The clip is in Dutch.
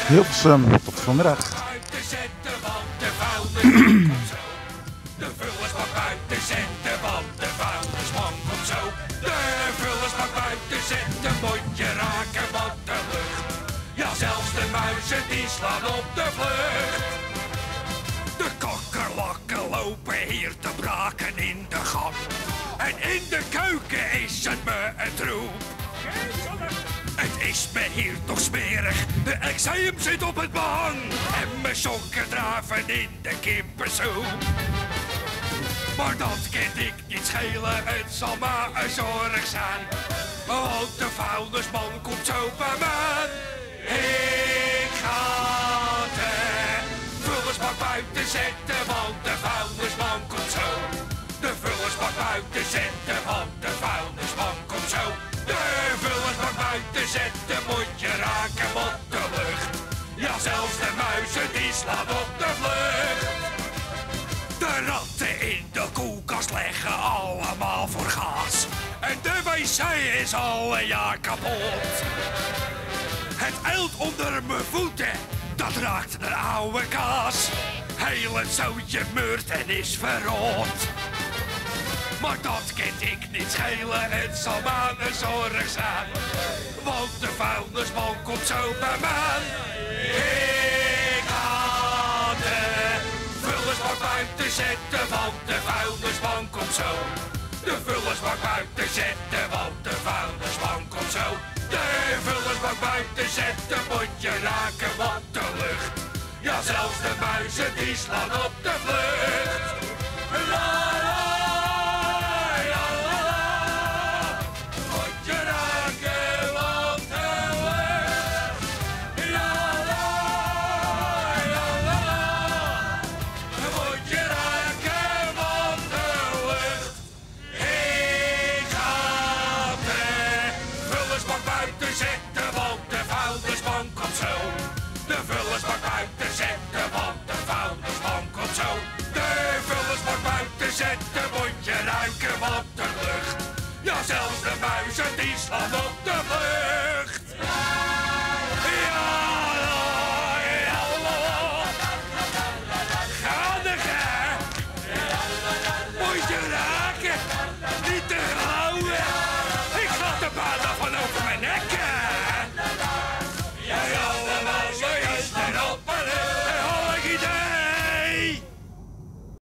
Hilversum, tot vanmiddag. Buiten zetten, want de vullersbak buiten zetten, want de vuilnisman komt zo. De vullersbak buiten zetten, moet je raken, want de lucht. Ja, zelfs de muizen die slaan op de vlucht. De kakkerlakken lopen hier te braken in de gang. En in de keuken is het me een troep. Het is me hier toch smerig, de eczeem zit op het behang. En mijn sokken draven in de kippensoep. Maar dat kan ik niet schelen, het zal maar een zorg zijn. Want de vuilnisman komt zo bij mij. Ik ga de vullersbak buiten zetten, want de vuilnisman komt zo. De vullersbak buiten zetten, want de vuilnisman komt zo. De vullersbak buiten zetten, moet je raken, want de lucht. Ja, zelfs de muizen die slaan op de vlucht. De ratten in de koelkast leggen allemaal voor gas. En de wc is al een jaar kapot. Het eilt onder mijn voeten, dat raakt naar oude kaas. Heel het zootje meurt en is verrot. Maar dat kan ik niet schelen, het zal maar een zorg zijn. Want de vuilnisman komt zo bij mij. Ik ga de vullersbak buiten zetten, want de vuilnisman komt zo. De vullersbak buiten zetten, want de vuilnisman komt zo. De vullersbak buiten zetten, moet je raken, want de lucht. Ja, zelfs de muizen die slaan op de vlucht. La, la. De vullersbak buiten zetten, want de vuilnisman komt zo. De vullersbak buiten zetten, moet je ruiken, want de lucht. Ja, zelfs de muizen die slaan op de vlucht.